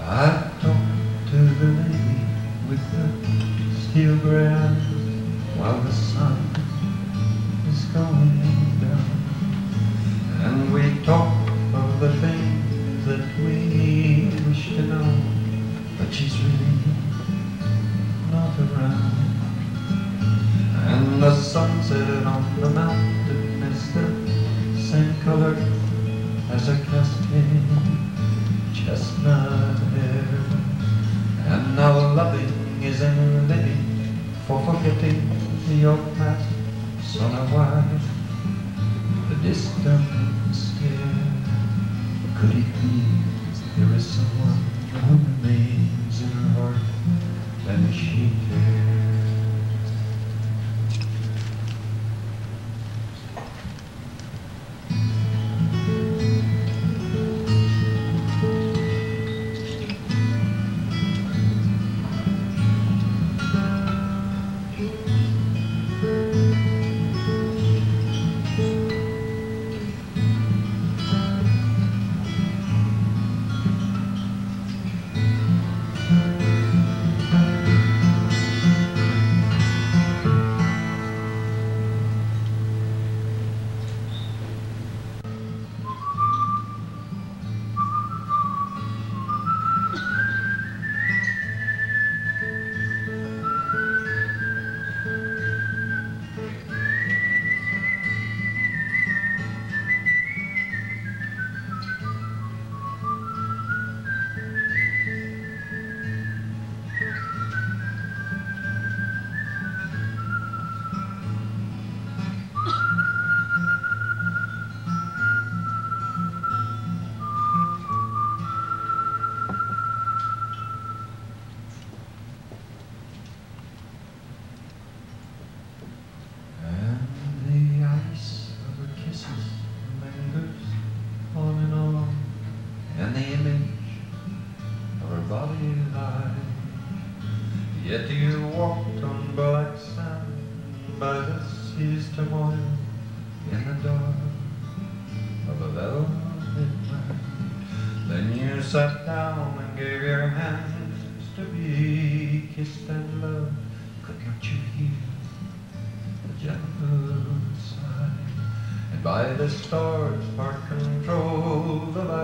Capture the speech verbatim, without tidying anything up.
I talked to the lady with the steel gray eyes while the sun is going down, and we talked of the things that we wish to know, but she's really not around. And the sunset on the mountain is the same color as a cascade chestnut hair. And now loving is in living for forgetting your past, son of wife, the distant stare. Could it be there is someone who remains in her heart and she cares? Yet you walked on black sand by the sea's turmoil in the dark of a velvet night. Then you sat down and gave your hands to be kissed and loved. Could not you hear the gentle sigh? And by the stars part control the